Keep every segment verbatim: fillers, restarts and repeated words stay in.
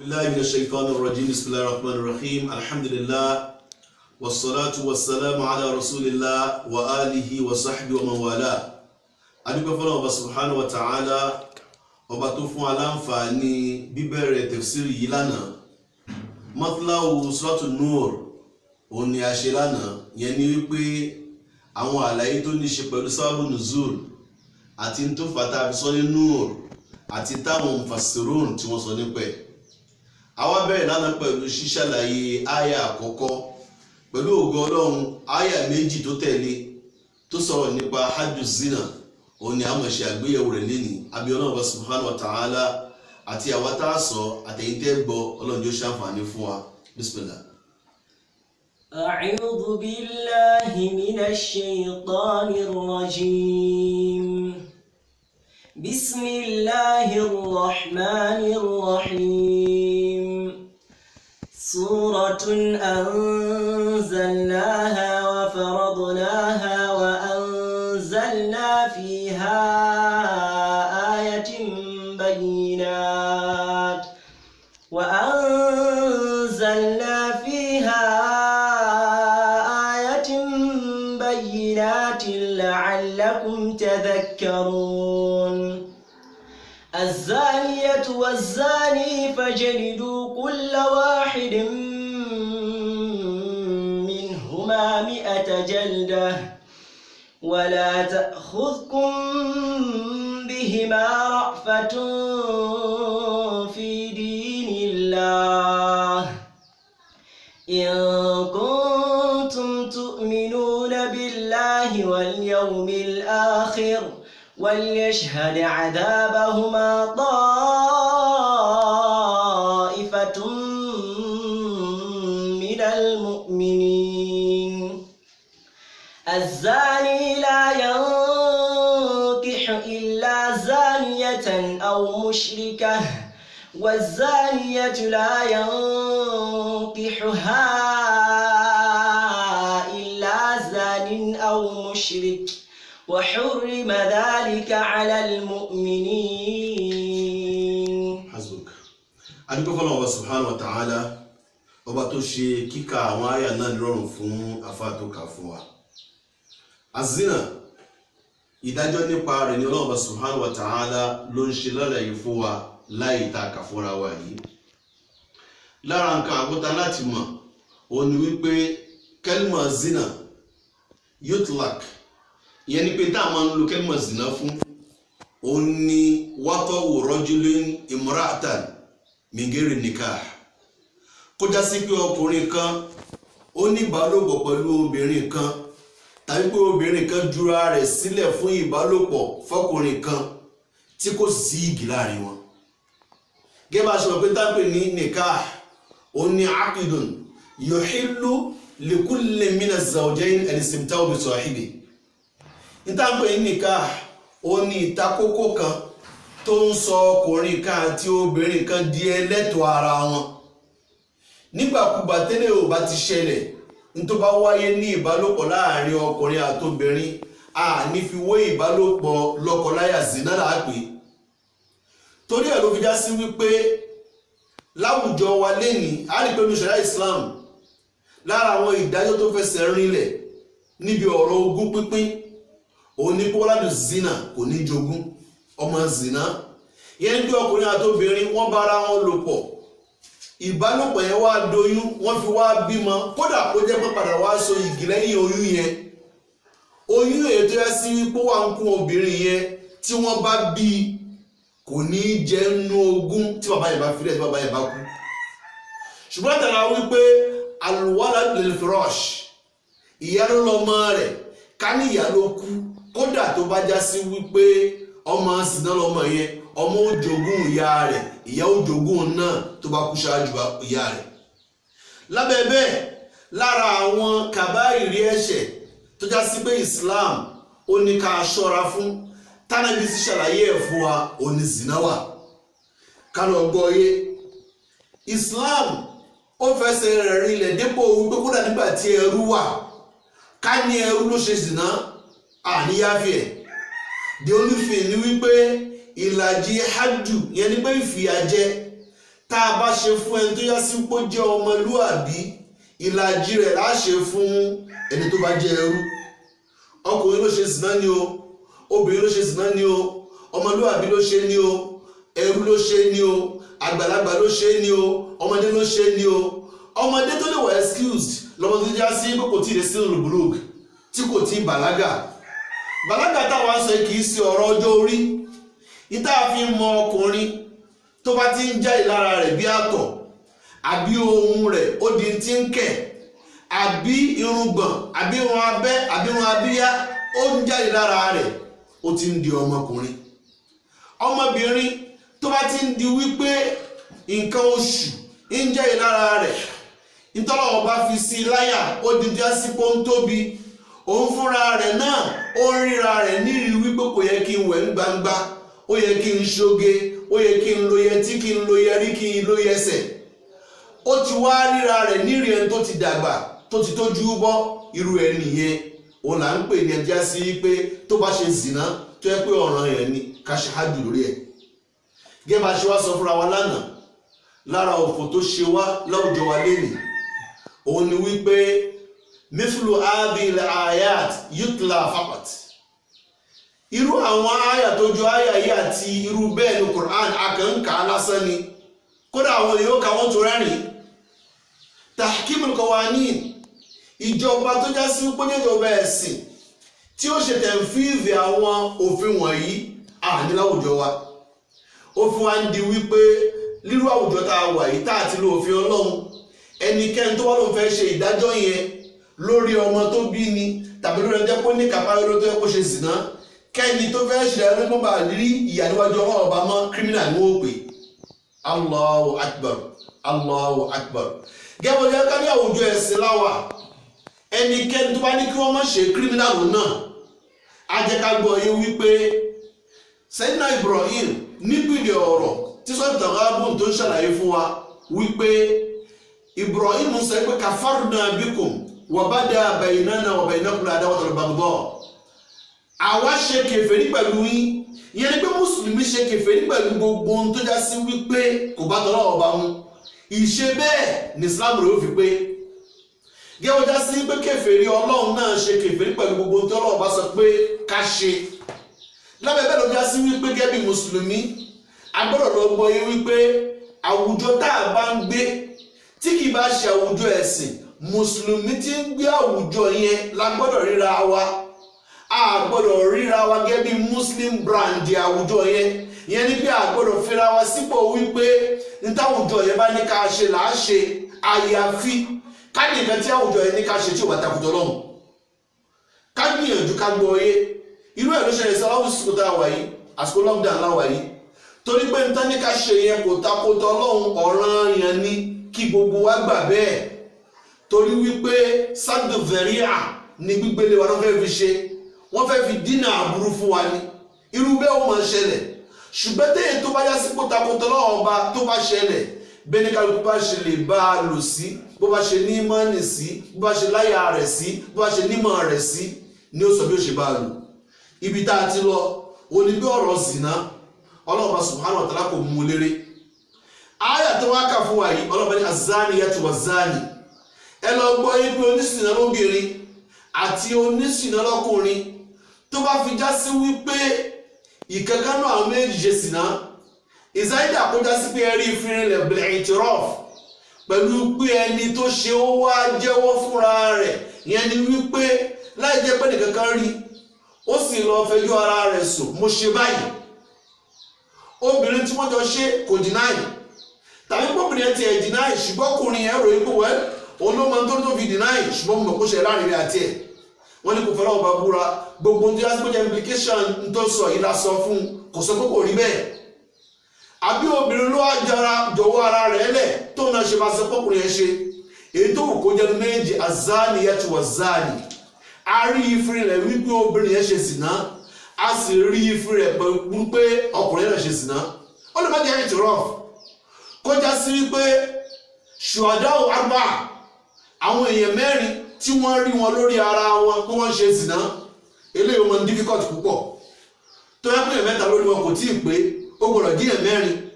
بالله من الشيطان الرجيم بسم الله الرحمن الرحيم الحمد لله والصلاة والسلام على رسول الله وآله وصحبه ومن والاه adúpẹ́ fún Ọba subhanahu wa ta'ala ọba tó fún aláǹfààní bíbẹ̀rẹ̀ tafsiri yìí lánàá matlawu suratul nur ó ní a ṣe lánàá yẹn ní wípé àwọn àlàyé tó ní ṣe pẹ̀lú sábàbù nuzul àti tó fàtà fi sọ ní nur àti táwọn mufassirun tí wọ́n sọ nípa ẹ̀ àwa bẹ̀rẹ̀ lánàá pẹ̀lú ṣíṣàlàyé àyà àkọ́kọ́ pẹ̀lú ògo Ọlọ́run àyà méjì tó tẹ̀lé tó sọ̀rọ̀ nípa hajju zina òun ni a mọ̀ ṣe àgbéyẹ̀wò rẹ̀ lẹ́ni àbí Ọlọ́run Ọba subhanahu wa ta'ala àti àwa tá a sọ àtẹ̀yìntẹ́ gbọ́ Ọlọ́run yóò ṣàǹfààní fún wa bismillah. أعوذ بالله من الشيطان الرجيم بسم الله الرحمن الرحيم سورة أنزلناها وفرضناها وأنزلنا فيها آية بينات وأنزلنا فيها آية بينات لعلكم تذكرون الزانية والزاني فاجلدوا كل واحد منهما مئة جلدة ولا تأخذكم بهما رأفة في دين الله إن كنتم تؤمنون بالله واليوم الآخر وليشهد عذابهما طائفة من المؤمنين الزاني لا ينكح إلا زانية أو مشركة والزانية لا ينكحها إلا زان أو مشرك وحرم ذلك على المؤمنين. حسبك. adúpẹ́ fún Ọba subhanahu wa ta'ala ọba tó ṣe kíkà àwọn àyà náà rọrùn fún afáàtòkà fún wa. azina ìdájọ́ nípa rẹ̀ ni Ọba subhanahu wa ta'ala ló ń ṣe lálàyé fún wa láì ta kà fúnra wa yìí. lára nǹkan àgbọ́ta láti mọ̀ òun ni wípé kẹ́límà zina yutlak ìyẹn ni pé tá a máa ń lo kẹ́límà zina fún òun ni watawu rajulin imra'atan min ghairi nikah kó já sí pé ọkùnrin kan ó ní ìbálòpọ̀ pẹ̀lú obìnrin kan tàbí pé obìnrin kan jura rẹ̀ sílẹ̀ fún ìbálòpọ̀ fọkùnrin kan tí kò sí igi láàrin wọn. gẹ́gẹ́ bá a ṣe mọ̀ pé tápè ní nikah ó ní aqidun yuhillu li kulli min az-zawjayn al-istimta'u bi sahibi. ìtàpè ní nikah ó ní ìtakókó kan tó ń sọ ọkùnrin kan àti obìnrin kan di ẹlẹ́tọ̀ọ́ ara wọn. nígbàkúgbà tẹ́lẹ̀ ò bá ti ṣẹlẹ̀ nítorí bá wáyé ní ìbálòpọ̀ láàrin ọkùnrin àti obìnrin a ní fi wé ìbálòpọ̀ lọ́kọláya zina láàpè. torí ẹ̀ ló fi já sí wípé láwùjọ wa lénìí a rí pé ní ṣẹ̀ríà Islam lára àwọn ìdájọ́ tó fẹsẹ̀ rinlẹ̀ níbi ọ̀rọ̀ ogún pínpín òun ní pọ́ládù zina kò ní jogún ọmọ zina yẹn bí ọkùnrin àti obìnrin wọ́n bára wọn lò pọ̀ ìbálòpọ̀ yẹn wá doyún wọ́n fi wá bímọ kódà kó jẹ́ pé padà wá so igi lẹ́yìn oyún yẹn oyún èyí tó yẹ sí wípé wà ń kún obìnrin yẹn tí wọ́n bá bí kò ní jẹ́ nú ogún tí bàbá yẹn bá filẹ̀ tí bàbá yẹn bá kú ṣùgbọ́n tàrà wípé alwalad lil firash ìyá ló lọ́mọ rẹ̀ ká ní ìyá ló kú kódà tó bá já sí wípé ọmọ sìnà lọ́mọ yẹn ọmọ ó jogún ìyá rẹ̀ ìyá ó jogún náà tó bá kú ṣáájú ìyá rẹ̀. lábẹ́ bẹ́ẹ̀ lára àwọn kàbáìrí ẹ̀ṣẹ̀ tó já sí pé Islam ó ní ká ṣọ́ra fún tánàbí sí ṣàlàyé ẹ̀ fún wa ó ní zina wà ká lọ gbọ́ yé. Islam ó fẹsẹ̀ rẹ̀ rinlẹ̀ dépò wípé kódà nígbà tí ẹrú wà ká ní ẹrú ló ṣe zina àníyáfẹ́ ẹ̀. the only thing ni wípé ìlàjì hajju yẹn ni pé ìfìyàjẹ tá a bá ṣe fún ẹni tó yá sí pé ó jẹ́ ọmọlúàbí ìlàjì rẹ̀ la ṣe fún ẹni tó bá jẹ́ ẹrú. Ọkùnrin ló ṣe zìnà ni o, obìnrin ló ṣe zìnà ni o, ọmọlúàbí ló ṣe ni o, ẹrú ló ṣe ni o, àgbàlagbà ló ṣe ni o, ọmọdé ló ṣe ni o. Ọmọdé tó lè wà excused lọ́mọdé tó já sí pé kò tí ì lè sínú lùbùlùk tí kò tí ì bàlágà. Bàlágà táwa sọ kì í ṣe ọ̀rọ̀ ọjọ́ orí. Ìta fi mọ ọkùnrin tó bá ti ń jáde lára rẹ̀ bí àtọ̀ àbí ohun rẹ̀ ó di ti ń kẹ̀ àbí irùngbọ̀n àbí irun abẹ́ àbí irun abíyá ó ń jáde lára rẹ̀ ó ti ń di ọmọkùnrin. Ọmọbìnrin tó bá ti ń di wípé nǹkan oṣù ń jáde lára rẹ̀ nítorí ọba fi sí láyà ó di jásí pé ó ń tóbi òun fúnra rẹ̀ náà ó ń ríra rẹ̀ nírìí wípé kò yẹ kí n wẹ̀ ń gbangba, ó yẹ kí n ṣoge, ó yẹ kí n lo yẹtí, kí n lo yẹrí, kí n lo yẹsẹ̀. Ó ti wá ríra rẹ̀ nírìí ẹni tó ti dàgbà tó ti tójú bọ́. Irú ẹni yẹn òun là ń pè ní ẹja sí pé tó bá ṣe zìnà tó yẹ pé ọ̀ràn yẹn ni ká ṣe hájù lórí ẹ̀. Gẹ́gẹ́ bá ṣe wá sọ fúnra wa lánàá lára òfò tó ṣe wá láwùjọ wa lénìí òun ni wípé mithlu hadhihi al-ayat yutla faqat. Irú àwọn àyà tó jọ àyà yìí àti irú bẹ́ẹ̀ ní Qur'an akànkà lásán ni, kódà àwọn yóò ka wọ́n tó rẹ́rìn. Tahkimul qawanin, ìjọba tó já sí pé níjọba ẹ̀sìn tí ó ṣe tẹ̀fíìfì àwọn òfin wọ̀nyí àní láwùjọ wa. Òfin wa ń di wípé lílú àwùjọ tá a wà yìí tá àti lo òfin Ọlọ́run, ẹnikẹ́ni tó wá ló fẹ́ ṣe ìdájọ́ yẹn lórí ọmọ tó bí ni tàbí lórí ẹjẹ́ pé ní kàpá lórí tó yẹ kó ṣe zìnà, kẹ́ni tó fẹ́ ṣe ìdájọ́ ló bá rí ìyà níwájú ọmọ ọba mọ́ kírímìnà ní wọ́n pè. Allahu akbar, Allahu akbar. Gẹ́gẹ́ bí ká ní àwùjọ ẹ̀sìn láwà, ẹnikẹ́ni tó bá ní kí wọ́n má ṣe kírímìnà lò náà á jẹ́ ká gbọ́ yé wípé Sayyidina Ibrahim nípìnlẹ̀ ọ̀rọ̀ tí sọ́dọ̀ Taghabun tó ń ṣàlàyé fún wa wípé Ibrahim sọ pé kafarna bikum wa bada baynana wa baynakum al-adawatu wal-baghdha. Àwa ṣe kèfèrí pẹ̀lú yín, ìyẹn ni pé mùsùlùmí ṣe kèfèrí pẹ̀lú gbogbo ohun tó já sí wípé kò bá tọ́lọ́ ọba mu. Ìṣe bẹ́ẹ̀ ní Islam rẹ̀ ó fi pé gẹ́gẹ́ bó já sí pé kèfèrí Ọlọ́run náà ṣe kèfèrí pẹ̀lú gbogbo ohun tó Ọlọ́run bá sọ pé ká ṣe. Lábẹ́ bẹ́ẹ̀ ló já sí wípé gẹ́gẹ́ bí mùsùlùmí agbọ́dọ̀ lọ gbọ́ yé wípé àwùjọ tá a bá ń gbé tí kì í bá ṣe àwùjọ ẹ̀sìn, mùsùlùmí tí ń gbé àwùjọ yẹn la gbọ́dọ̀ ríra wa. A gbọ́dọ̀ ríra wa gẹ́gẹ́ bí muslim brand àwùjọ yẹn, ìyẹn ni pé a gbọ́dọ̀ fira wa sípò wípé níta àwùjọ yẹn bá ní ká ṣe là á ṣe, àyàfi ká ní nǹkan tí àwùjọ yẹn ní ká ṣe tí ò bá takùjọ lọ́hùn. Ká gbìyànjú ká gbọ́ yé. Irú ẹ̀ ló ṣẹlẹ̀ sí àwùjọ tá a wà yìí, àsìkò lockdown láwà yìí. Torí pé níta ní ká ṣe yẹn kò takùtọ̀ Ọlọ́run, ọ̀ràn yẹn ni kí gbogbo wa gbà bẹ́ẹ̀. Torí wípé sáàdù veria ni gbígbélé wa ló fẹ́ fi ṣe, wọ́n fẹ́ fi dínà àbúrú fún wa ni. Irú bẹ́ẹ̀ ó máa ṣẹlẹ̀. Ṣùgbọ́n téèyàn tó bá yá sí kótakótọ́ lọ́wọ́ ọba tó bá ṣẹlẹ̀ bẹ́ẹ̀ ni kálukú bá ṣe lè bá a lò sí, bó bá ṣe ní mọ́ọ̀nì sí, bó bá ṣe láyà rẹ̀ sí, bó bá ṣe nímọ̀ rẹ̀ sí ni ó sọ bí ó ṣe bá a lò. Ibi tá a ti lọ òní bí ọ̀rọ̀ zìnà Ọlọ́run subhanahu wa ta'ala kò mú léré. Àyà tó wá kà fún wa yìí Ọlọ́run ní az-zaniyatu waz-zani. Ẹ lọ gbọ́ yé pé oníṣìnà lóbìnrin àti oníṣìnà lọ́kùnrin tó bá fi já sí wípé ìkankanú àwọn méjì ṣe sìnà, ìsáyédà kó já sí pé ẹrí ìfinrinlẹ̀ bil-i'tiraf pẹ̀lú pé ẹni tó ṣe ó wá jẹ́wọ́ fúnra rẹ̀, ìyẹn ni wípé láì jẹ́ pé nìkankan rí ó sì lọ fẹjọ́ ara rẹ̀ sùn, mo ṣe báyìí. Obìnrin tí wọ́n jọ ṣe kò deny, tàbí pọ́bìnrin ẹ̀ ti ẹ̀ deny ṣùgbọ́n ọkùnrin ẹ̀ ròyìn pé wẹ́ẹ́ òun ló máa ń tó tó fi deny ṣùgbọ́n mo mọ̀ kó ṣe láàrin rẹ̀ àti ẹ̀. Wọ́n ní kò fẹ́ràn ọba búra gbogbo ohun tí wọ́n ti gbọ́dọ̀ implication ń tó sọ yìí la sọ fún un, kò sọ pé kò rí bẹ́ẹ̀. Àbí obìnrin ló wá jara jọ̀wọ́ ara rẹ̀ lẹ̀ tó náà ṣe máa sọ pọ́kùnrin ẹ̀ ṣe. Èyí tó wù kó jẹnu méjì az-zaniyatu waz-zani. A rí ìfiri rẹ̀ wípé obìnrin ẹ̀ ṣe sìná, a sì rí ìfiri rẹ̀ pẹ̀lú pé ọkùnrin ẹ̀ ṣe sìná. Ó lè má jẹ́ i'tiraf kó já sí wípé ṣùwádàá àrùbá àwọn èèyàn mẹ́rin tí wọ́n rí wọn lórí ara wọn pé wọ́n ṣe zìnà, eléyìí wọn difficult púpọ̀. Tó yẹ pé mẹ́ta lórí wọn kò tí ì pé ó gbọ́dọ̀ díẹ̀ mẹ́rin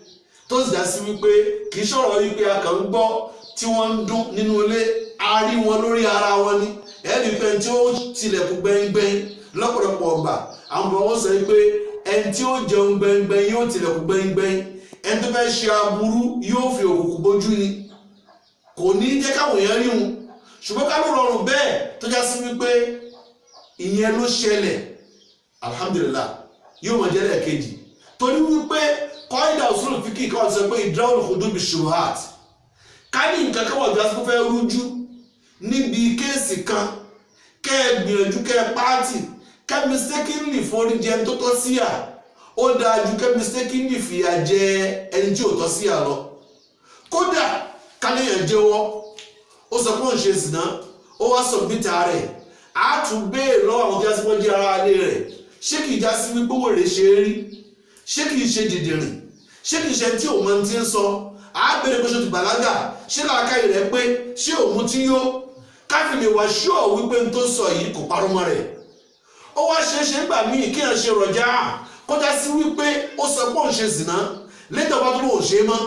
tó sì dá sí wípé kì í ṣọ̀rọ̀ wípé a kàn ń gbọ́ tí wọ́n ń dún nínú ilé a rí wọn lórí ara wọn ni ẹni pé tí ó tilẹ̀kùn gbẹ́ngbẹ́ng lọ́pọ̀lọpọ̀ ọgbà àwọn bàbá wọn sọ wípé ẹni tí ó jẹun gbẹ́ngbẹ́ng yóò tilẹ̀kùn gbẹ́ngbẹ́ng ẹni tó fẹ́ ṣe aburú yóò fi òkùnkùn bójú ni kò ní jẹ́ káwọn èèyàn rí wọn ṣùgbọ́n ká ló rọrùn bẹ́ẹ̀ tó já sí wípé ìyẹn ló ṣẹlẹ̀ alhamdulillah yóò mọ̀ jẹ́lẹ̀ kejì torí wípé kọ́ìdà usul fíkì kan sọ pé ìdáwọ̀lù hudud bi shubuhat ká ní nǹkan kan wà bí wọ́n fẹ́ rújú níbi kéèsì kan kẹ́ ẹ gbìyànjú kẹ́ ẹ pààtì kẹ́ mistakenly forí jẹ tó tọ́ sí à ó dáa ju kẹ́ mistakenly fìyà jẹ ẹni tí ò tọ́ sí à lọ kódà káléèyàn jẹ́wọ́ ó sọ pé òun ṣe zìnà ó wá sọ bíta rẹ̀ á tún béèrè lọ́wọ́ àwọn tí wọ́n ti wọ́n jẹ́ ara alẹ́ rẹ̀ ṣé kìí já sí wípé wèrè ṣe é rí ṣé kìí ṣe dìdìrìn ṣé kìí ṣe tí òun ti ń sọ á béèrè pé ṣe ti bàlágà ṣé làákàyè rẹ̀ pé ṣé òun ti yó káfí lè wá ṣúọ̀ wípé n tó sọ yìí kò parọ́ mọ́ rẹ̀ ó wá ṣe é ṣe gbà míì kí èèyàn ṣe rọ̀jà kọjá sí wípé ó sọ pé òun ṣe zìnà lẹ́tọ̀ bá tó lóun ṣe é mọ́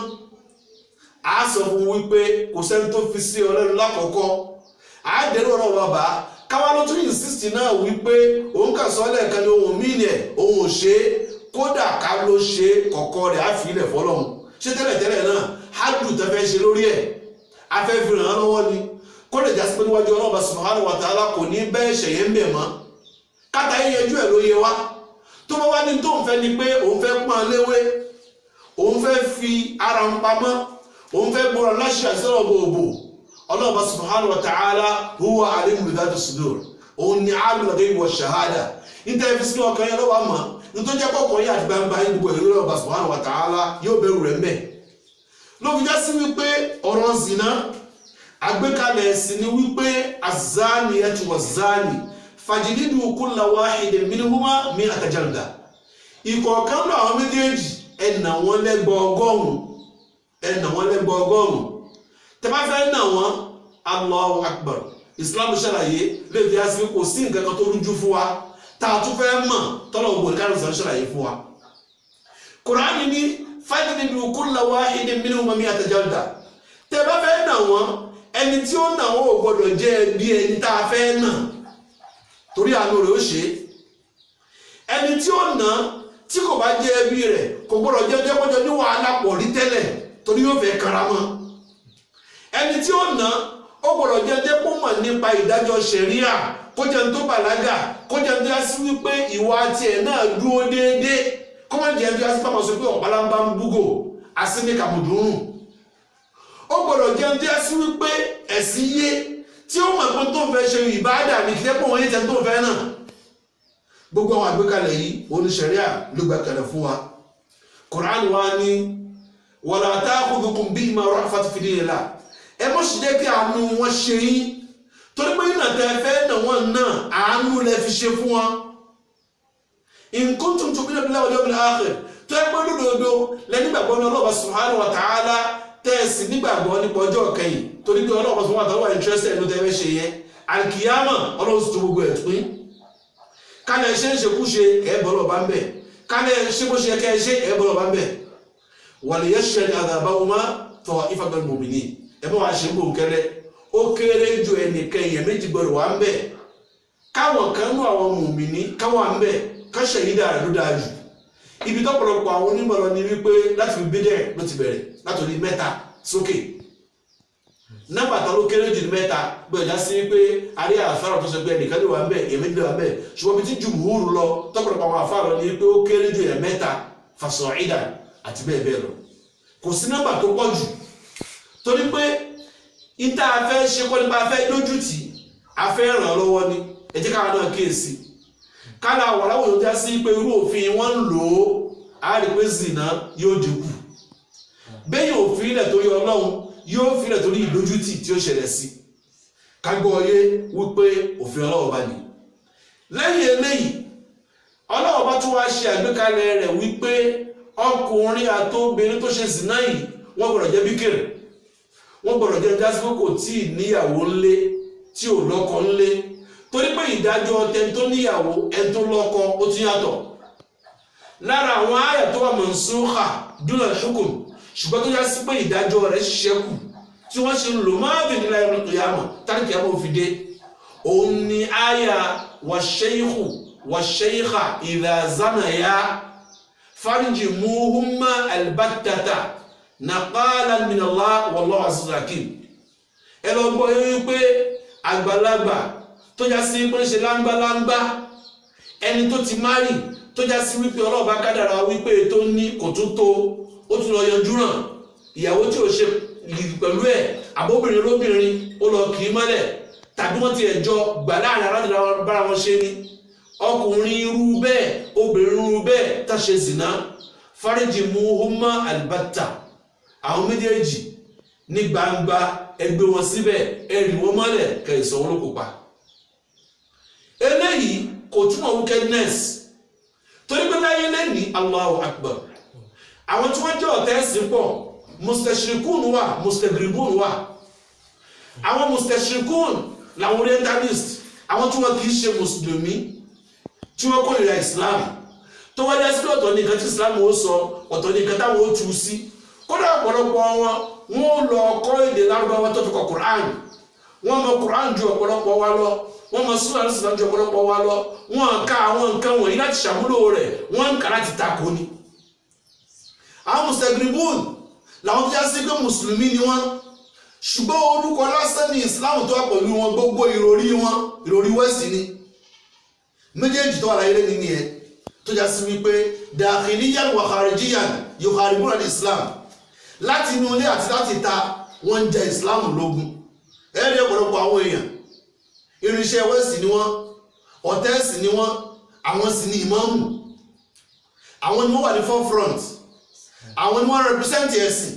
a sọ fún wípé kò sẹ́ni tó fi sí ọlẹ́nu lákọ̀ọ́kọ́ a dẹ̀rù ọ̀rọ̀ bàbá káwá ló tún insist náà wípé òun kà sọ lẹ́ẹ̀kan ní ohun míì ẹ̀ òun ò ṣe é kódà ká ló ṣe kọ̀kọ́ rẹ̀ á fi ilẹ̀ fọlọ́hún ṣé tẹ́lẹ̀tẹ́lẹ̀ náà hádùn tẹ́ fẹ́ ṣe lórí ẹ̀ afẹ́ fi ràn án lọ́wọ́ ni kó lè jásí pé níwájú ọlọ́ọ̀bà subhanahu wa ta'ala kò ní bẹ́ẹ̀ ṣẹ̀yẹ́ ń bẹ̀ mọ́ káta yíyanjú ẹ̀ ló yẹ wá tó bá wá ní tó ń fẹ́ ni pé òun fẹ́ pọ́n léwé òun fẹ́ fi ara ń pamọ́ òun fẹ́ gbọ́ra láṣẹ àṣírọ̀ bòbò ọlọ́ọ̀bá subhanahu wa ta'ala huwa alimu bi dhati sudur òun ni alimul ghaibi wa shahada níta ẹ̀fí sínú ọkàn yẹn lọ́wọ́ àmọ́ nítorí jẹ́ kọ́kọ́ yẹn àti gbangba yẹn gbogbo ìlú ọlọ́ọ̀bá subhanahu wa ta'ala yóò bẹ̀rù rẹ̀ mẹ́ ló fi já sí wípé ọ̀rọ̀ zina àgbékalẹ̀ ẹ̀sìn ni wípé az-zaniyatu waz-zani fajlidu kulla wahidin minhuma mi'ata jalda ìkọ̀ọ̀kan lọ àwọn méjèèjì ẹ̀nà wọn lẹ́gbọ̀ ọgọ́rùn-ún ẹ̀nà wọn lẹ́gbọ̀ ọgọ́rùn-ún tẹ́bá fẹ́ nà wọ́n Allahu akbar Islam ṣàlàyé lè fi àsìkò kò sí nǹkan kan tó rújú fún wa tá a tún fẹ́ mọ̀ tọ́lọ̀ ògbò ìkárùn sàn ṣàlàyé fún wa Kùránì ní fajlidu kulla wahidin minhuma mi'ata jalda tẹ́bá fẹ́ nà wọ́n ẹni tí ó nà wọ́n ò gbọ́dọ̀ jẹ́ bí ẹni tá a fẹ́ nà torí àánú rẹ̀ ó ṣe ẹni tí ó nà tí kò bá jẹ́ ẹbí rẹ̀ kò gbọ́dọ̀ jẹ́ jẹ́kọ́jọ́ ní wàhálà pọ̀ rí tẹ́lẹ̀ torí yóò fẹ́ karamọ́ ẹni tí ó nà ó gbọ́dọ̀ jẹ́ jẹ́pọ̀ mọ̀ nípa ìdájọ́ ṣẹ̀ríà kó jẹ́ ní tó bàlágà kó jẹ́ ní tó yá sí wípé ìwà tiẹ̀ náà dúró déédéé kó má jẹ́ ní tó yá sí pàmò sọ pé ọ̀pálábá ń búgò àsí ní kàmùdùrùn ó gbọ́dọ̀ jẹ́ ní tó yá sí wípé ẹ̀sìn yé tí ó mọ̀ pé tó ń fẹ́ ṣe ìbáàdà ní kí tẹ́pọ̀ wọn yé tẹ́ tó ń fẹ́ náà gbogbo àwọn àgbékalẹ̀ yìí oníṣẹ̀ríà ló gbà kalẹ̀ fún wa Kùránì wa ní wala ta'khudhukum bihima ra'fatun fi dinillah ẹ mọ̀ sí jẹ́ kí àánú wọn ṣe yín torí pé iná tẹ́ fẹ́ nà wọ́n náà àánú lẹ fi ṣe fún wọn in kuntum tu'minuna billahi wal yawmil akhir tó ẹ pé lódodo lẹ́nígbàgbọ́ ní Ọlọ́hun subhanahu wa ta'ala tẹ́ẹ̀sì nígbàgbọ́ nípa ọjọ́ kẹyìn torí pé Ọlọ́hun subhanahu wa ta'ala wà interested ẹnu tẹ́ fẹ́ ṣe yẹn alkiyama Ọlọ́hun sì tó gbogbo ẹ̀ pín kálẹ̀ ṣe ń ṣe kú ṣe ẹ̀bọ̀lọ̀ bá ń bẹ̀ kálẹ̀ ṣe bó ṣe kẹ́ ṣe ẹ̀bọ̀lọ̀ bá ń bẹ̀ waliyashhad adhabahuma ta'ifatun minal mu'minin ẹ̀bọ̀ wá ṣe ń bò ń kẹ́lẹ́ ó kéré ju ẹnìkan èèyàn méjì gbọdọ̀ wá ń bẹ̀ káwọn kan nú àwọn mùmìnì káwọn à ń bẹ̀ ká ṣẹ̀yídà rẹ̀ ló dáa jù ibi tọ́pọ̀lọpọ̀ àwọn onímọ̀rọ̀ ni wípé láti fi bídẹ̀ ló ti bẹ̀rẹ̀ látòrí mẹ́ta sókè nọ́mbà tó ló kéré jù ní mẹ́ta gbọ́dọ̀ sí wípé àrí àfárà tó sọ pé ẹnìkan lè wà ń bẹ̀ èmi lè wà ń bẹ̀ ṣùgbọ́n bí tí jùmùúrù lọ tọ́pọ̀lọpọ̀ àwọn àfárà ni wípé ó kéré jù ẹ̀ mẹ́ta fasọ̀ìdà àti bẹ́ẹ̀ bẹ́ẹ̀ lọ kò sí nọ́mbà tó pọ̀ jù torí pé ìta afẹ́ ṣe kọ́ nípa afẹ́ lójú tì afẹ́ ràn lọ́wọ́ ni ẹ jẹ́ káwọn náà kíyèsí kálá àwọ̀láwò yóò já sí pé irú òfin wọn ń lò ó á rí pé zìnà yóò dínkù bẹ́ẹ̀ òfin ilẹ̀ tó yọ ọlọ́run yóò fi ilẹ̀ torí ìlójútì tí ó ṣẹlẹ̀ sí kágbọ́ ọyé wípé òfin ọlọ́run bá ní lẹ́yìn eléyìí ọlọ́run bá tún wá ṣe àgbékalẹ̀ rẹ̀ wípé ọkùnrin àtobìnrin tó ṣe zìnà yìí wọ́n gbọ́dọ̀ jẹ́ bíkìrì wọ́n gbọ́dọ̀ jẹ́ jásíkò kò tí ì níyàwó ńlé tí ò lọ́kọ ńlé torí pé ìdájọ́ ẹni tó níyàwó ẹni tó lọ́kọ ó tún yàtọ̀ lára àwọn àyà tó wà mansukha dúnà hukum ṣùgbọ́n tó yá sí pé ìdájọ́ rẹ̀ ṣẹ́kù tí wọ́n ṣe ń lò máa bì nílá ẹ̀rọ tó yá mọ̀ tàbí ẹ̀mọ́ fi dé òun ni àyà wàṣẹ́yìkù wàṣẹ́yìkà ìdàzánàyà farjimuhumma albattata naqalan min Allah wallahu azizun hakim. ẹ lọ gbọ́ yín pé àgbàlagbà tó já sí pé ń ṣe láńgbáláńgbá ẹni tó ti márì tó já sí wípé ọlọ́ọ̀bá kádàrá wípé tó ní kò tún tó ó tún lọ yanjú ràn ìyàwó tí ò ṣe pẹ̀lú ẹ̀ àbóbìnrin lóbìnrin ó lọ kì í mọ́lẹ̀ tàbí wọ́n ti ẹ̀jọ́ gbà láàrin aládùúgbò bára wọn ṣe ni ọkùnrin irú bẹ́ẹ̀ obìnrin irú bẹ́ẹ̀ tá ṣe zìnà farjimuhumma albatta àwọn méjèèjì ní gbangba ẹgbẹ́ wọn síbẹ̀ ẹ̀rì wọn mọ́lẹ̀ kẹ́ ìsọ̀wọ́n ló kópa. eléyìí kò túmọ̀ wickedness torí pé láyé lẹ́ni Allahu Akbar àwọn tí wọ́n jẹ́ ọ̀tá ẹ̀sìn pọ̀ mustashirikun wà mustagribun wà. àwọn mustashirikun làwọn orientalist àwọn tí wọ́n kì í ṣe mùsùlùmí tí wọ́n kórìíra Islam tó wọ́n dẹ́ sí ọ̀tọ̀ ní nǹkan tí Islam ó sọ ọ̀tọ̀ ní nǹkan táwọn ó tú sí kódà ọ̀pọ̀lọpọ̀ wọn wọ́n lọ kọ́ èdè lárúbáwá tó fi kọ Quran wọ́n mọ Quran ju ọ̀pọ̀lọpọ̀ wa lọ wọ́n mọ súnà ní sinadjú ọ̀pọ̀lọpọ̀ wa lọ wọ́n ká àwọn nǹkan wọ̀nyí láti ṣàmúlò rẹ̀ wọ́n ń kà láti takò ni. àwọn mustagribun làwọn tó yá sí pé mùsùlùmí ni wọ́n ṣùgbọ́n orúkọ lásán ní Islam tó wà pẹ̀lú wọn gbogbo ìròrí wọn ìròrí wẹ́sì ni méjèèjì tó wà láyé lẹ́ni nìyẹn tó yá sí wípé dakhiliyan wa kharijiyan yukharibuna al-Islam láti inú ilé àti láti ta wọ́n ń jẹ Islam lógun ẹ̀rí ọ̀pọ̀lọpọ̀ àwọn èèyàn irinṣẹ́ wẹ́sì ni wọ́n ọ̀tẹ́ẹ̀sì ni wọ́n àwọn sì ni ìmáàmù àwọn ni wọ́n wà ní forefront àwọn ni wọ́n represent ẹ̀sìn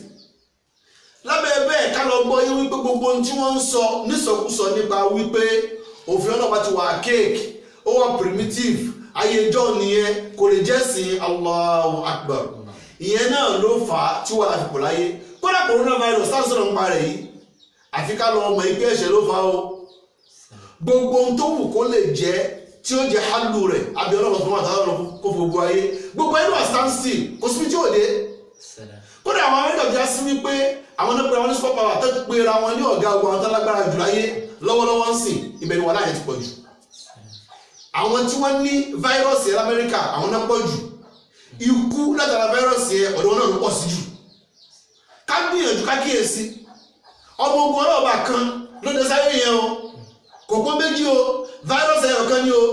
lábẹ́ bẹ́ẹ̀ ká lọ gbọ́ yín wípé gbogbo ohun tí wọ́n ń sọ nísọkúsọ nípa wípé òfin ọlọ́pàá ti wà archaic ó wà primitive ayé ìjọ nìyẹn kò lè jẹ́sìn Allahu Akbar ìyẹn náà ló fà á tí wọ́n láti pọ̀ láyé kódà coronavirus táwọn sọ̀rọ̀ ń parẹ́ yìí àfi ká lọ ọmọ ìpín ẹ̀ṣẹ̀ ló fà á o gbogbo ohun tó wù kó lè jẹ́ tí ó jẹ́ hálù rẹ̀ àbí ọlọ́run fún àtàwọn ọlọ́run kó fi gbogbo ayé gbogbo ẹnu à stand still kò síbi tí ò dé kódà àwọn amẹ́ríkà bí a sí wípé àwọn náà pé àwọn ní super power tó pera wọn ní ọ̀gá ogun àwọn tó lágbára jù láyé lọ́wọ́lọ́wọ́ ń sìn ibẹ̀ ni wọ́n láyé ti pọ̀ jù àwọn tí wọ́n ní fáírọ́ọ̀sì ẹ̀ lamẹ́ríkà àwọn náà pọ̀ jù ikú látara fáírọ́ọ̀sì ẹ̀ ọ̀dọ̀ náà ló pọ̀ sí jù ká gbìyànjú ká kíyèsí ọmọ ogun ọlọ́ọ̀bà kan ló dé sáyé yẹn o kò pọ́n méjì o fáírọ́ọ̀sì ẹ̀rọ kan ní o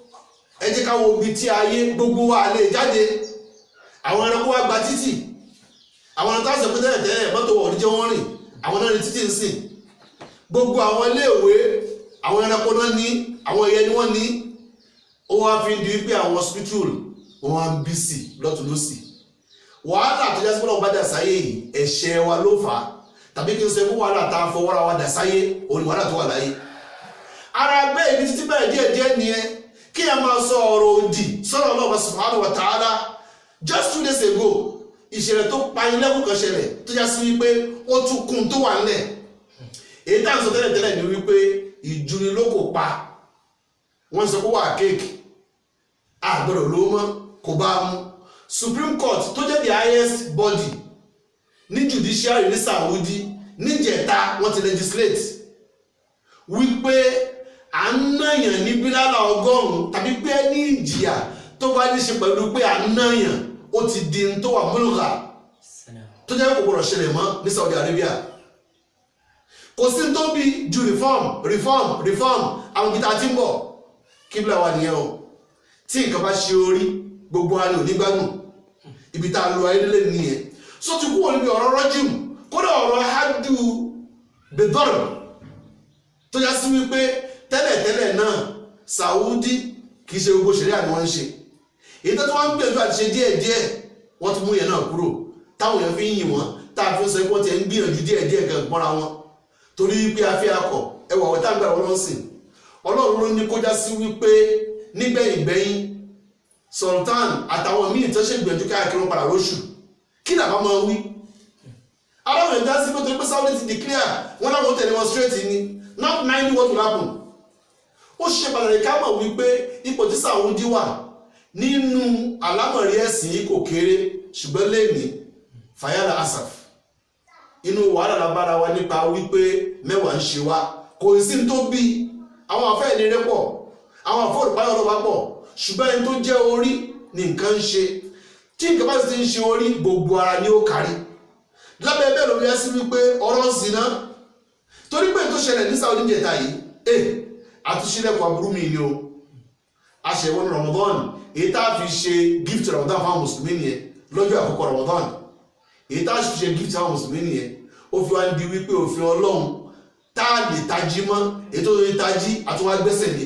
ẹ jẹ́ ká wo ibi tí ayé gbogbo wa lè jáde àwọn ẹranko wa gba títì àwọn ẹranko àṣẹ pété tẹ́lẹ̀ mọ́tò wọ̀ níjẹ́ wọ́n rìn àwọn náà ní títì ń sìn gbogbo àwọn iléèwé àwọn ẹranko náà ní àwọn ẹyẹ ni wọ́n ní ó wá fi ń di wípé àwọn hospital wọn á ń bí sí lọ́tún lọ́sì wàhálà tó jásí pọ́nà bá dà sáyé yìí ẹ̀ṣẹ̀ wa ló fà á tàbí kí n sọ pé wàhálà tá a fọwọ́ra wa dà sáyé òní wàhálà tó wà láyé ara bẹ́ẹ̀ ibi títí bẹ́ẹ̀ díẹ̀ díẹ̀ nìyẹn kí ẹ máa sọ ọ̀rọ̀ òdì sọ̀rọ̀ Allah subhanahu wa ta'ala just two days ago ìṣẹ̀lẹ̀ tó pani lẹ́kùn kan ṣẹlẹ̀ tó jásí wípé ó tún kún tó wà nílẹ̀ èyí tá à ń sọ tẹ́lẹ̀ tẹ́lẹ̀ ni wípé ìjuni ló kò pa wọ́n sọ pé wà kéèkì àgbọ̀dọ̀ ló mọ́ kò bá mú Supreme Court tó jẹ́ the highest body ní judiciary ní Saudi níjẹta wọ́n ti legislate wípé à ń náyàn ní bílálà ọgọ́rùn-ún tàbí pé ní ìjìyà tó bá ní ṣe pẹ̀lú pé à ń náyàn ó ti di tó wà múlùkà tó jẹ́ kò gbọ́dọ̀ ṣẹlẹ̀ mọ́ ní Saudi Arabia kò sí tó bí ju reform reform reform àwọn ibi tá a ti ń bọ̀ kíbla wà nìyẹn o tí nǹkan bá ṣe orí gbogbo wa ni ò ní gbádùn ibi tá a lo ayélujára nìyẹn so ti kúrò níbi ọ̀rọ̀ rọ́jìm kódà ọ̀rọ̀ hadu bedọ́rọ̀ tó yá sí wípé tẹ́lẹ̀tẹ́lẹ̀ náà Saudi kìí ṣe gbogbo ṣẹ̀ríà ni wọ́n ń ṣe èyí tó tó wọ́n ń gbìyànjú àti ṣe díẹ̀díẹ̀ wọ́n ti mú yẹn náà kúrò táwọn èèyàn fi ń yìn wọ́n tá a fi ń sọ pé wọ́n ti ń gbìyànjú díẹ̀díẹ̀ kan gbọ́ra wọn torí pé a fi akọ ẹwà ọ̀tá ń gbà wọn lọ́sìn Ọlọ́run ló ní kó já sí wípé nígbẹ̀yìn gbẹ̀yìn Sultan àtàwọn míì tó ṣe gbìyànjú káàkiri wọn padà lóṣù kí làbá máa wí aláwọ̀ ẹ̀dá sí pé torí pé Saudi ti declare wọn láwọn tẹ̀lé wọn straight ni not mind what will happen ó ṣe pàtàkì ká mọ̀ wípé ipò tí Saudi wà nínú alámọ̀rí ẹ̀sìn kò kéré ṣùgbọ́n lẹ́ni fayala asaf inú wàhálà lábára wa nípa wípé mẹ́wàá ń ṣe wá kò sí tó bí àwọn afẹ́ ìlérè pọ̀ àwọn afọ́ ìpáyọ̀ lọ́wọ́ pọ̀ ṣùgbọ́n ẹni tó jẹ́ orí ní nǹkan ń ṣe tí nǹkan bá ti ń ṣe orí gbogbo ara ni ó kárí lábẹ́ bẹ́ẹ̀ ló yẹ sí wípé ọ̀rọ̀ zina torí pé tó ṣẹlẹ̀ ní Saudi jẹta yìí ẹ àtúnṣílẹ̀kùn aburú mi ni o aṣẹ̀wọ́n Ramadan èyí tá a fi ṣe gift Ramadan fáwọn mùsùlùmí nìyẹn lọ́jọ́ àkọ́kọ́ Ramadan èyí tá a fi ṣe gift fáwọn mùsùlùmí nìyẹn ó fi wá ń di wípé òfin Ọlọ́run tá a lè tají mọ́ èyí tó lè tají àtúwá gbẹ́sẹ̀ lé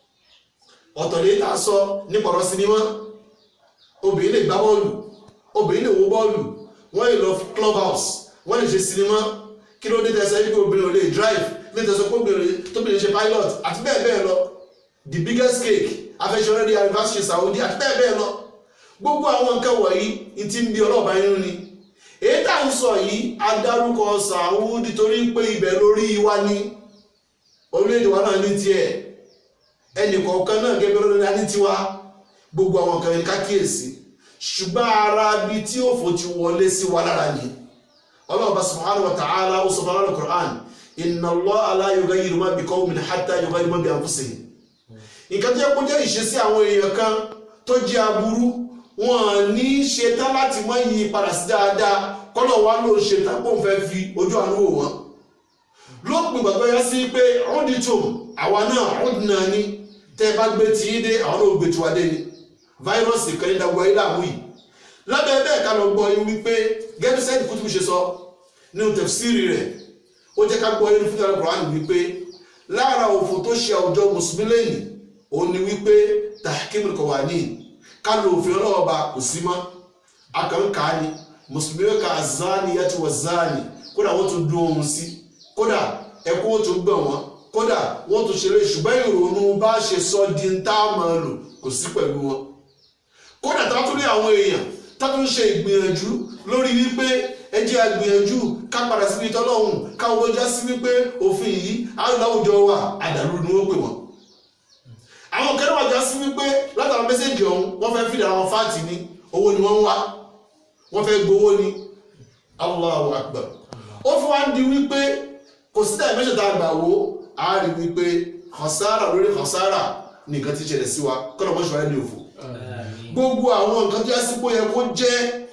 ọ̀tọ̀ lè ta sọ nípa ọ̀rọ̀ sinimá obìnrin lè gbá bọ́ọ̀lù obìnrin lè wo bọ́ọ̀lù wọ́n lè lọ club house wọ́n lè ṣe sinimá kí ló dé tẹ̀sẹ̀ wípé obìnrin ò lè drive lè tẹ̀sẹ̀ pé obìnrin tóbìnrin ṣe pilot àti bẹ́ẹ̀ bẹ́ẹ̀ lọ the biggest cake afẹ́ṣọ́rẹ́ di anniversary Saudi àti bẹ́ẹ̀ bẹ́ẹ̀ lọ gbogbo àwọn nǹkan wọ̀nyí ní ti ń bí ọlọ́ọ̀bá inú ni èyí tá à ń sọ yìí adárúkọ Saudi torí pé ibẹ̀ lórí wa ní orílẹ̀-èdè wa náà ní tiẹ̀ ẹnì kọ̀ọ̀kan náà gẹ́gẹ́ lórí ní tiwa gbogbo àwọn nǹkan yẹn ká kíyèsí ṣùgbọ́n ara bí tí òfò ti wọlé sí wa lára ni Allah subhanahu wa ta'ala ó sọ fún al-Qur'an inna Allaha la yughayyiru ma bi qawmin hatta yughayyiru ma bi anfusihim nǹkan tó yẹ kó jẹ́ ìṣesí àwọn èèyàn kan tó jẹ́ aburú wọn ní ṣe tán láti mọ́ yí padà sí dáadáa kọ́nà wa ló ṣe tán kó ń fẹ́ fi ojú àánú wò wọ́n lópin gbàgbọ́ yá sí pé auditum àwa náà ọdún náà ní tẹ́ bá gbé tí í dé àwọn náà gbé tí wá dé ni fáírọ́ọ̀sì kan ní dàgbà ilé àmú yìí lábẹ́ bẹ́ẹ̀ ká lọ gbọ́ yín wípé gẹ́gẹ́ sẹ́ẹ̀dì Kútùbù ṣe sọ nínú tẹ̀fsírì rẹ̀ ó jẹ́ ká gbọ́ yín fún Al-Qur'an wípé lára òfò tó ṣe àwùjọ mùsùlùmí lẹ́yìn ó ní wípé tahkimul qawanin ká lo òfin ọlọ́ọ̀ba kò sí mọ́ akànkà ni mùsùlùmí ká azaniyatu wazani kódà wọ́n tún dún ohun sí kódà ẹ̀kọ́ ó tún gbọ̀n wọn kódà wọ́n tún ṣe lé ṣùgbọ́n ìrònú bá ṣe sọ di ń tá a máa lò kò sí pẹ̀lú wọn kódà tá a tún rí àwọn èèyàn tá a tún ṣe ìgbìyànjú lórí wípé ẹ jẹ́ àgbìyànjú ká padà sí ibi tọ́lọ́hùn káwọn bójá sí wípé òfin yìí láwùjọ wa àdàlú ni wọ́n pè wọ́n àwọn kẹ́rẹ́ wà já sí wípé látara mẹ́sẹ̀jì ọ̀hún wọ́n fẹ́ fìdí àwọn fáàtì ní owó ni wọ́n ń wá wọ́n fẹ́ gbowó ni Allahu Akbar ó fi wá ń di wípé kò sí dáì mẹ́sẹ̀ tá a gbà wó a rí wípé khasara lórí khasara nìkan ti ṣẹlẹ̀ sí wa kọ́nà mọ́ṣù wáyé ní òfò gbogbo àwọn nǹkan tó yá sí pé yẹ kó jẹ́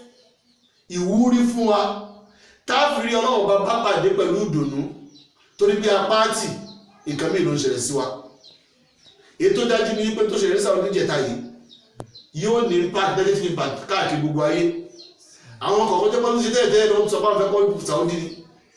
ìwúrí fún wa táàfìrí ọlọ́run bá bá pàdé pẹ̀lú ìdùnnú torí bí apáàtì nǹkan mìíràn ń ṣẹlẹ̀ sí wa ètò dájú ní pé tó ṣẹlẹ̀ sáwọn oníjẹta yìí yóò ní impact negative impact káàkiri gbogbo ayé àwọn kọ̀ọ̀kan tó pọ́n ṣe tẹ́ẹ̀tẹ́ẹ̀ náà sọ fáwọn fẹ́ kọ́ ìbùkún Saudi ni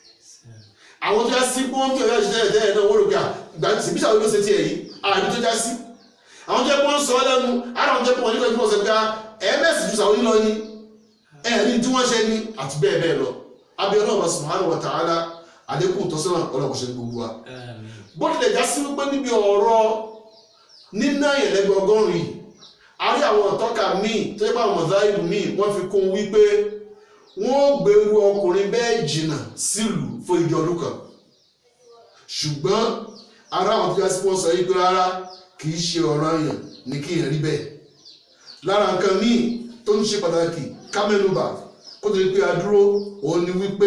àwọn tó já sí pọ́n kí ọ̀yá ṣe tẹ́ẹ̀tẹ́ẹ̀ náà wọ́n rò pé àgbà tí bí Saudi ló ṣe tiẹ̀ yìí àbí tó já sí àwọn tó pọ́n sọ lẹ́nu àwọn tó pọ́n nípa ìfúnṣẹ́ pé ẹ̀ẹ́mẹ́sì ju Saudi lọ ní ẹ̀ẹ́rí tí wọ́n ṣe ní àti bẹ́ẹ̀ bẹ́ẹ̀ lọ abiyọ́nà ọba subhanahu wa ta'ala àlékún tọ́sọ́nà ọlọ́kọ̀ṣẹ́ gbogbo wa bó tilẹ̀ já sí wípé níbi ọ̀rọ̀ nínú ìyẹ̀lẹ́gbẹ̀ ọgọ́rùn-ún yìí a rí àwọn ọ̀tọ́ka míì tó yẹ bá àwọn mọ̀záìlú míì wọ́n fi kún wípé wọ́n gbèrú ọkùnrin bẹ́ẹ̀ jìnnà sílùú fún ìjọ ọdún kan ṣùgbọ́n ara àwọn tó yá sí wọ́n sọ yí pé rárá kì í ṣe ọ̀ranyàn ní kí èèyàn rí bẹ́ẹ̀ lára nǹkan míì tó ń ṣe pàtàkì kámẹ́nubà kó tó di pé a dúró òun ni wípé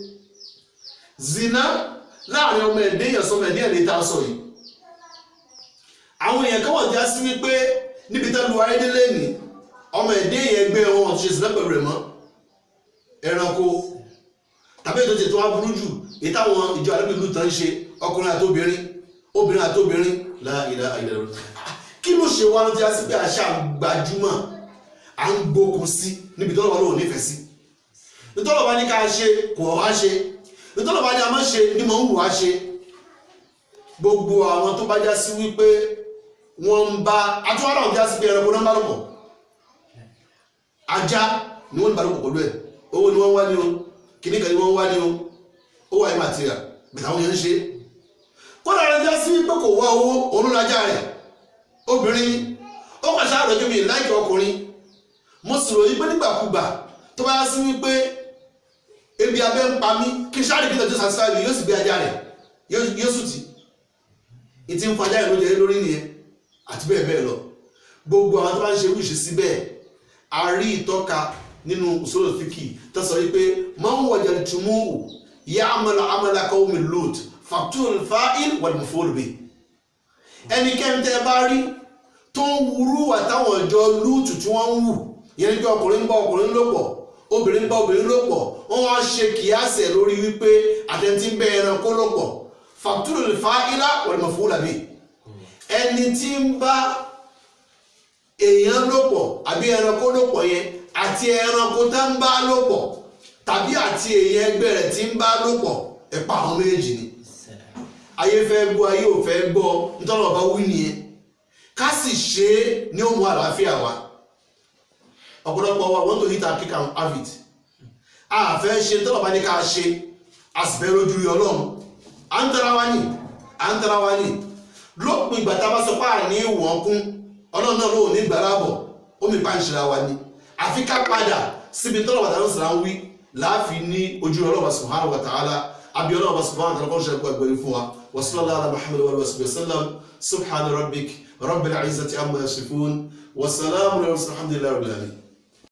zina láàrin ọmọ ẹ̀dẹ́ èèyàn sọmọ ẹ̀dẹ́ ẹ̀ lè ta sọ yìí àwọn èèyàn kan wọ́n já sí wípé níbi tá lu ayédélé ní ọmọ ẹ̀dẹ́ èèyàn ẹgbẹ́ wọn ọ̀tún ṣe sílẹ̀ pẹ̀lú rẹ̀ mọ́ ẹranko tàbí ètò ìtètò wa burú jù èyí táwọn ìjọ àlébí ìlú tán ń ṣe ọkùnrin àti obìnrin obìnrin àti obìnrin láìlà àìlẹ̀rọ kí ló ṣe wá ló ti á sí pé àṣà gbajúmọ̀ à ń gbókun sí níbi tọ́lọ́wọ́ lóò nífẹ̀ẹ́ sí nítọ́lọ́wọ́ ní ká ṣe kò wá ṣe nítọ́lọ́wọ́ ní a máa ṣe ní mọ̀ ń wù wá ṣe gbogbo àwọn tó bá já sí wípé wọ́n ń bá àtúwárà wọn já sí pé ẹranko náà bá lọ́pọ̀ ajá ni wọ́n ń bá lọ́pọ̀ pẹ̀lú ẹ̀ owó ni wọ́n wá ní o kìnnìkan ni wọ́n wá ní o ó wà ní màtíríà bẹ̀rẹ̀ àwọn yẹn ń ṣe kódà rẹ̀ já sí pé kò wá owó olólájá rẹ̀ obìnrin ó pàṣẹ àròjọ mi láìkẹ́ ọkùnrin mo sì ròyìn pé nígbàkúgbà tó bá yá sí wípé ebi abẹ́ ń pa mí kí sáré kí tọ́jú sàṣà mi yóò sì gbé ajá rẹ̀ yóò sùn tì ìtì ń fajá ìlú jẹ́ lórí nìyẹn àti bẹ́ẹ̀ bẹ́ẹ̀ lọ gbogbo àwọn tó bá ń ṣe wíṣẹ́ sí bẹ́ẹ̀ a rí ìtọ́ka nínú usul fíkì tó sọ wípé máa ń wọ̀jà túmú ya'mal 'amala qawmi Lut faqtul fa'il wal maf'ul bihi. ẹnikẹ́ni tẹ́ bá rí tó ń wúrú àtàwọn ọjọ́ Lúùtù tí wọ́n ń wù yẹn pé ọkùnrin ń bá ọkùnrin lò pọ̀ obìnrin ń bá obìnrin lò pọ̀ wọ́n wá ṣe kìíyàsẹ̀ lórí wípé àtẹ̀ntì ń bẹ ẹranko lò pọ̀ faqtul fa'ila wal maf'ul bihi. ẹni tí ń bá èèyàn lò pọ̀ àbí ẹranko lò pọ̀ yẹn àti ẹranko tá ń bá lò pọ̀ tàbí àti èèyàn ẹgbẹ́ rẹ̀ tí ń bá lò pọ̀ ẹ̀pà àwọn méjì ni. ayé fẹ́ gbọ́ ayé ò fẹ́ gbọ́ nítorí ọba wí nìyẹn ká sì ṣe é ní òun àlàáfíà wa. ọ̀pọ̀lọpọ̀ wa wọ́n tó yíta kíkà avit a fẹ́ ṣe nítorí ọba ní ká ṣe a sì fẹ́ lójú rí ọlọ́run à ń tara wa ní à ń tara wa ní lópin ìgbà tá a bá sọ pé à ní ìwọ̀n kún ọlọ́run náà ló ní ìgbàlábọ̀ omi pa ń ṣera wa ní àfi ká padà síbi tọ́lọ̀ bàtà ló sàrà ń wí láàfin ní ojú ọlọ́run subhanahu wa ta'ala abi ọlọ́run subhanahu wa ta'ala kọ́ ṣe ẹ̀kọ́ ẹgbẹ̀rin fún wa wa sallallahu ala muhammad wa sallam subhana rabbik rabbil izzati amma yasifun wa salamun alhamdulillahi rabbil alamin.